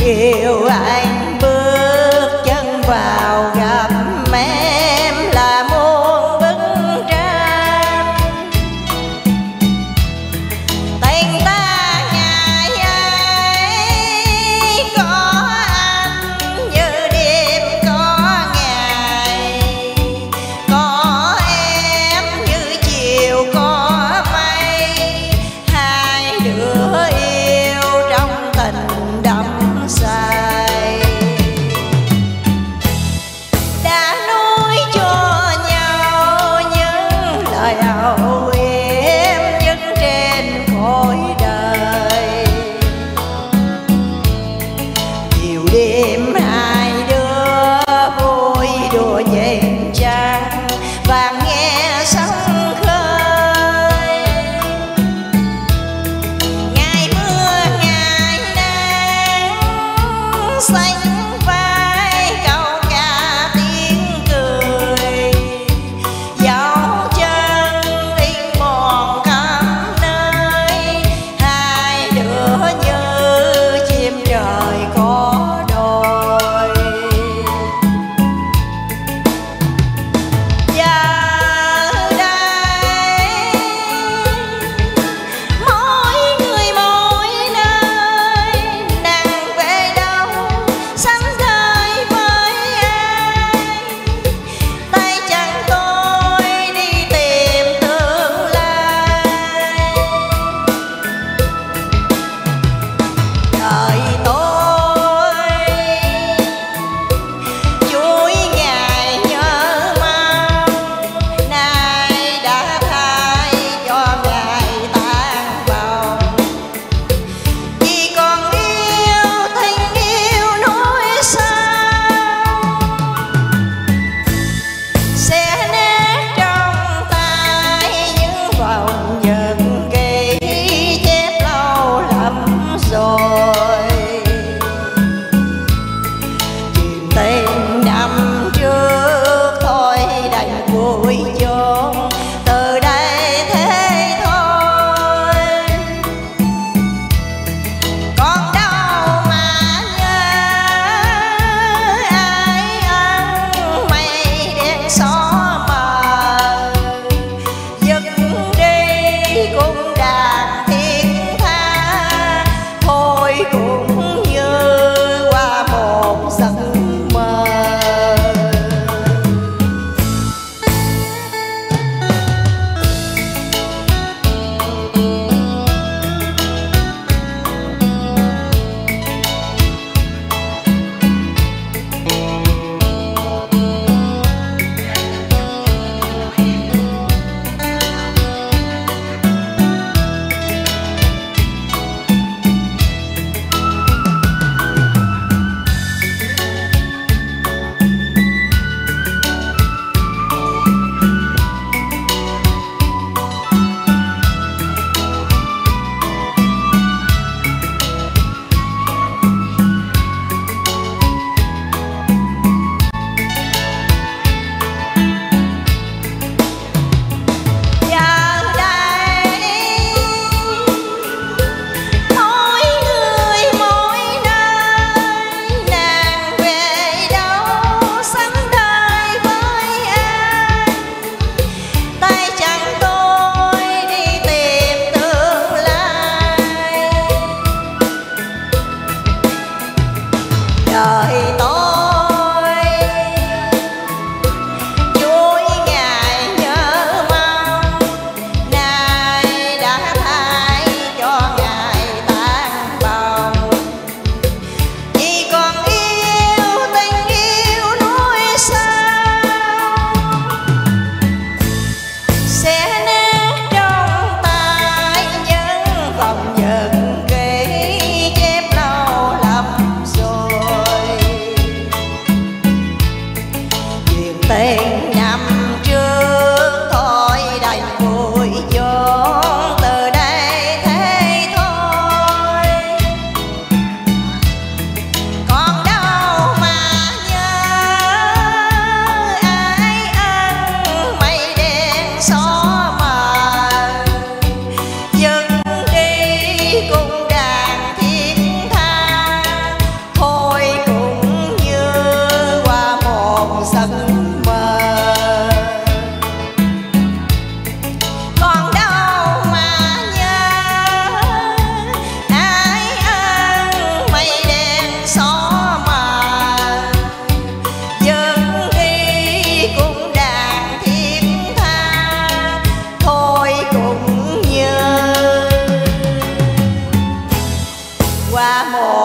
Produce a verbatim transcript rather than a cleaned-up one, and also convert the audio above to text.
yêu anh bước chân vào gặp em là muôn bức tranh. Tình ta ngày ấy có anh như đêm có ngày, có em như chiều có mây. Hai đứa yêu trong tình đắm say, đã nuối cho nhau những lời âu yếm dứt trên cõi đời. Nhiều đêm hai đứa vui đùa nhện trăng và nghe sóng khơi. Ngày mưa ngày nắng xanh vai câu ca tiếng cười, dấu chân in mòn khắp nơi. Hai đứa như chim trời có đôi. Giờ đây mỗi người mỗi nơi, nàng về đâu sánh đời với ai. Tay chân tôi đi tìm tương lai. Đời tôi chuỗi ngày nhớ mong, nay đã thay cho ngày tan vòng. Chỉ còn yêu tình yêu nỗi sao, sẽ nét trong tay những vòng nhật ký chép lâu lắm rồi. Chuyện tình năm trước thôi đành vui chốn, từ đây thế thôi. Còn đâu mà nhớ ai ăn mây đen xó mờ, dứt đi cũng đàn thiên tha, thôi cũng như qua một giấc mơ. Giờ đây mỗi người mỗi nơi, nàng về đâu sánh đời với ai. Tay chân tôi đi tìm tương lai. Đời tôi chuỗi ngày nhớ mong, nay đã thay cho ngày tan vòng. Chỉ còn yêu tình yêu nỗi sao, sẽ nét trong tay những vòng nhật ký chép lâu lắm rồi. qua một